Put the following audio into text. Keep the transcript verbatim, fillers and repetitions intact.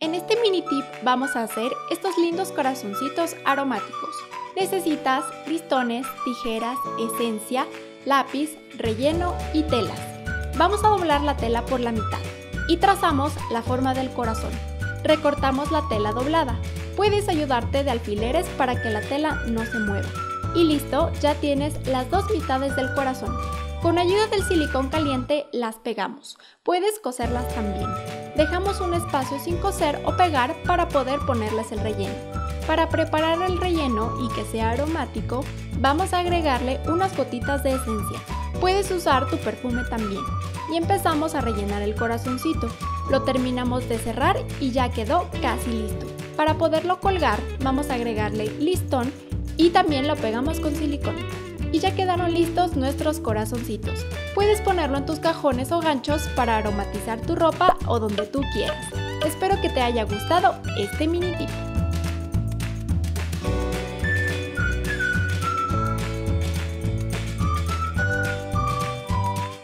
En este mini tip vamos a hacer estos lindos corazoncitos aromáticos. Necesitas listones, tijeras, esencia, lápiz, relleno y telas. Vamos a doblar la tela por la mitad y trazamos la forma del corazón. Recortamos la tela doblada. Puedes ayudarte de alfileres para que la tela no se mueva. Y listo, ya tienes las dos mitades del corazón. Con ayuda del silicón caliente las pegamos. Puedes coserlas también. Dejamos un espacio sin coser o pegar para poder ponerles el relleno. Para preparar el relleno y que sea aromático, vamos a agregarle unas gotitas de esencia. Puedes usar tu perfume también. Y empezamos a rellenar el corazoncito. Lo terminamos de cerrar y ya quedó casi listo. Para poderlo colgar, vamos a agregarle listón y también lo pegamos con silicón. Y ya quedaron listos nuestros corazoncitos. Puedes ponerlo en tus cajones o ganchos para aromatizar tu ropa o donde tú quieras. Espero que te haya gustado este mini tip.